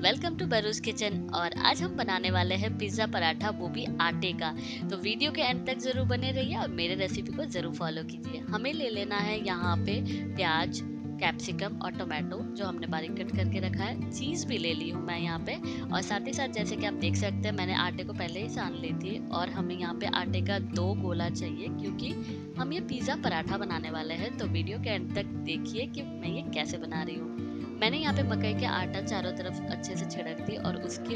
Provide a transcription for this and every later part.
Welcome to Bharuch kitchen. और आज हम बनाने वाले हैं पिज़्ज़ा पराठा, वो भी आटे का। तो वीडियो के एंड तक ज़रूर बने रहिए और मेरे रेसिपी को ज़रूर फॉलो कीजिए। हमें ले लेना है यहाँ पे प्याज, कैप्सिकम और टोमेटो जो हमने बारीक कट करके रखा है। चीज़ भी ले ली हूँ मैं यहाँ पे। और साथ ही साथ जैसे कि आप देख सकते हैं मैंने आटे को पहले ही सान ली थी। और हमें यहाँ पे आटे का 2 गोला चाहिए क्योंकि हम ये पिज़्ज़ा पराठा बनाने वाले हैं। तो वीडियो के एंड तक देखिए कि मैं ये कैसे बना रही हूँ। मैंने यहाँ पे मकई के आटा चारों तरफ अच्छे से छिड़क दी और उसके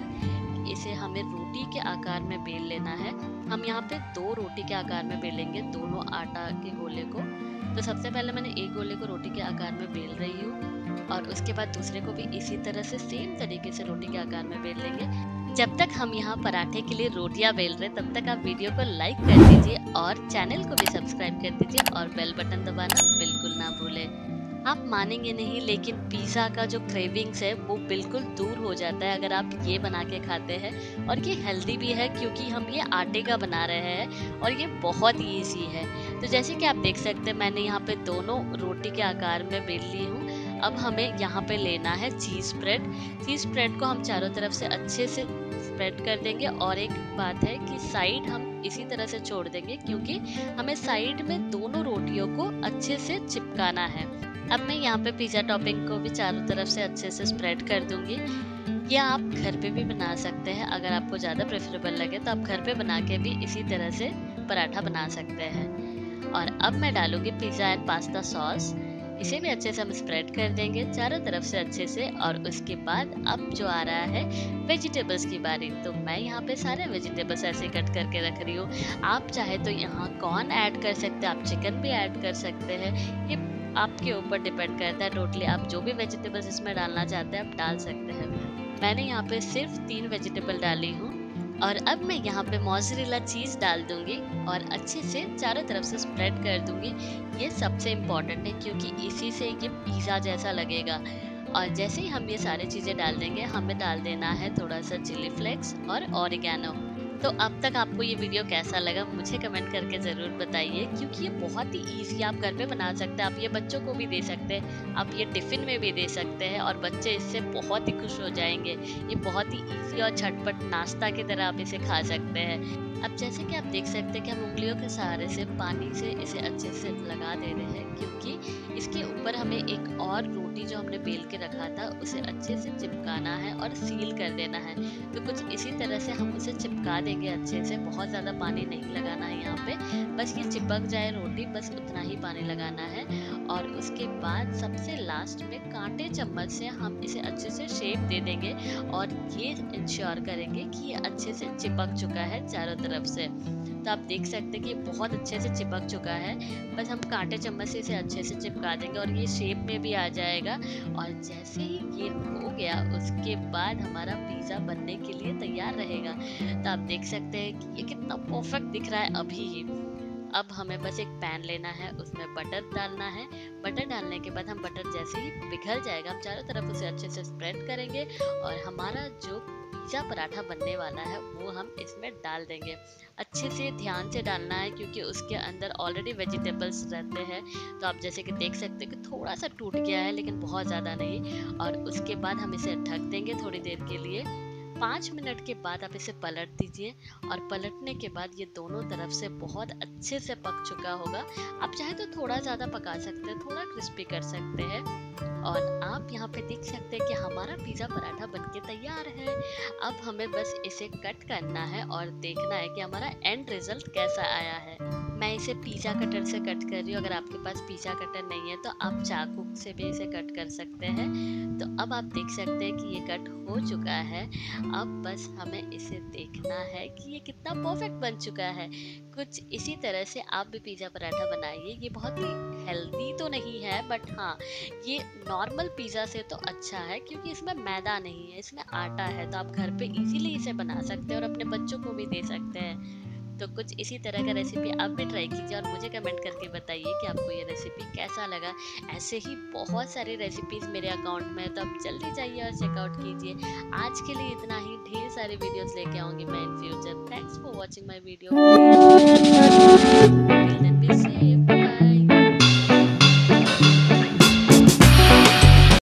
ऊपर इसे हमें रोटी के आकार में बेल लेना है। हम यहाँ पे 2 रोटी के आकार में बेलेंगे दोनों आटा के गोले को। तो सबसे पहले मैंने एक गोले को रोटी के आकार में बेल रही हूँ और उसके बाद दूसरे को भी इसी तरह से सेम तरीके से रोटी के आकार में बेल लेंगे। जब तक हम यहाँ पराठे के लिए रोटियां बेल रहे तब तक आप वीडियो को लाइक कर दीजिए और चैनल को भी सब्सक्राइब कर दीजिए और बेल बटन दबाना बिल्कुल ना भूलें। आप मानेंगे नहीं लेकिन पिज़्ज़ा का जो क्रेविंग्स है वो बिल्कुल दूर हो जाता है अगर आप ये बना के खाते हैं। और ये हेल्दी भी है क्योंकि हम ये आटे का बना रहे हैं और ये बहुत ही ईजी है। तो जैसे कि आप देख सकते हैं मैंने यहाँ पे दोनों रोटी के आकार में बेल ली हूँ। अब हमें यहाँ पे लेना है चीज़ स्प्रेड। चीज़ स्प्रेड को हम चारों तरफ से अच्छे से स्प्रेड कर देंगे। और एक बात है कि साइड हम इसी तरह से छोड़ देंगे क्योंकि हमें साइड में दोनों रोटियों को अच्छे से चिपकाना है। अब मैं यहाँ पे पिज़्ज़ा टॉपिंग को भी चारों तरफ से अच्छे से स्प्रेड कर दूंगी। ये आप घर पे भी बना सकते हैं, अगर आपको ज़्यादा प्रेफरेबल लगे तो आप घर पे बना के भी इसी तरह से पराठा बना सकते हैं। और अब मैं डालूंगी पिज़्ज़ा एंड पास्ता सॉस। इसे भी अच्छे से हम स्प्रेड कर देंगे चारों तरफ से अच्छे से। और उसके बाद अब जो आ रहा है वेजिटेबल्स की बारी। तो मैं यहाँ पे सारे वेजिटेबल्स ऐसे कट करके रख रही हूँ। आप चाहे तो यहाँ कॉर्न ऐड कर सकते हैं, आप चिकन भी ऐड कर सकते हैं। ये आपके ऊपर डिपेंड करता है टोटली। आप जो भी वेजिटेबल्स इसमें डालना चाहते हैं आप डाल सकते हैं। मैंने यहाँ पे सिर्फ 3 वेजिटेबल डाली हूँ। और अब मैं यहाँ पे मोज़रेला चीज़ डाल दूंगी और अच्छे से चारों तरफ से स्प्रेड कर दूंगी। ये सबसे इम्पॉर्टेंट है क्योंकि इसी से ये पिज़्ज़ा जैसा लगेगा। और जैसे ही हम ये सारी चीज़ें डाल देंगे हमें डाल देना है थोड़ा सा चिली फ्लेक्स और ऑरिगेनो। तो अब तक आपको ये वीडियो कैसा लगा मुझे कमेंट करके ज़रूर बताइए क्योंकि ये बहुत ही ईजी आप घर पे बना सकते हैं। आप ये बच्चों को भी दे सकते हैं, आप ये टिफ़िन में भी दे सकते हैं और बच्चे इससे बहुत ही खुश हो जाएंगे। ये बहुत ही ईजी और झटपट नाश्ता की तरह आप इसे खा सकते हैं। अब जैसे कि आप देख सकते हैं कि हम उंगलियों के सहारे से पानी से इसे अच्छे से लगा दे रहे हैं क्योंकि इसके ऊपर हमें एक और रोटी जो हमने बेल के रखा था उसे अच्छे से चिपकाना है और सील कर देना है। तो कुछ इसी तरह से हम उसे चिपका देंगे अच्छे से। बहुत ज़्यादा पानी नहीं लगाना है यहाँ पे, बस ये चिपक जाए रोटी, बस उतना ही पानी लगाना है। और उसके बाद सबसे लास्ट में कांटे चम्मच से हम इसे अच्छे से शेप दे देंगे और ये इंश्योर करेंगे कि ये अच्छे से चिपक चुका है चारों तरफ से। तो आप देख सकते हैं कि बहुत अच्छे से चिपक चुका है। बस हम कांटे चम्मच से इसे अच्छे से चिपका देंगे और ये शेप में भी आ जाएगा। और जैसे ही ये हो गया उसके बाद हमारा पिज़्ज़ा बनने के लिए तैयार रहेगा। तो आप देख सकते हैं कि ये कितना परफेक्ट दिख रहा है अभी ही। अब हमें बस एक पैन लेना है, उसमें बटर डालना है। बटर डालने के बाद हम बटर जैसे ही पिघल जाएगा हम चारों तरफ उसे अच्छे से स्प्रेड करेंगे और हमारा जो पिज़्ज़ा पराठा बनने वाला है वो हम इसमें डाल देंगे। अच्छे से ध्यान से डालना है क्योंकि उसके अंदर ऑलरेडी वेजिटेबल्स रहते हैं। तो आप जैसे कि देख सकते हैं कि थोड़ा सा टूट गया है लेकिन बहुत ज़्यादा नहीं। और उसके बाद हम इसे ढक देंगे थोड़ी देर के लिए। 5 मिनट के बाद आप इसे पलट दीजिए और पलटने के बाद ये दोनों तरफ से बहुत अच्छे से पक चुका होगा। आप चाहे तो थोड़ा ज़्यादा पका सकते हैं, थोड़ा क्रिस्पी कर सकते हैं। और आप यहाँ पे देख सकते हैं कि हमारा पिज़्ज़ा पराठा बनके तैयार है। अब हमें बस इसे कट करना है और देखना है कि हमारा एंड रिजल्ट कैसा आया है। मैं इसे पिज़्ज़ा कटर से कट कर रही हूँ। अगर आपके पास पिज़्ज़ा कटर नहीं है तो आप चाकू से भी इसे कट कर सकते हैं। तो अब आप देख सकते हैं कि ये कट हो चुका है। अब बस हमें इसे देखना है कि ये कितना परफेक्ट बन चुका है। कुछ इसी तरह से आप भी पिज़्ज़ा पराठा बनाइए। ये बहुत ही हेल्दी तो नहीं है बट हाँ ये नॉर्मल पिज़्ज़ा से तो अच्छा है क्योंकि इसमें मैदा नहीं है, इसमें आटा है। तो आप घर पे इजीली इसे बना सकते हैं और अपने बच्चों को भी दे सकते हैं। तो कुछ इसी तरह का रेसिपी आप भी ट्राई कीजिए और मुझे कमेंट करके बताइए कि आपको ये रेसिपी कैसा लगा। ऐसे ही बहुत सारी रेसिपीज़ मेरे अकाउंट में है तो आप जल्दी जाइए और चेकआउट कीजिए। आज के लिए इतना ही, ढेर सारी वीडियोस लेके आऊँगी मैं in future. Thanks for watching my video.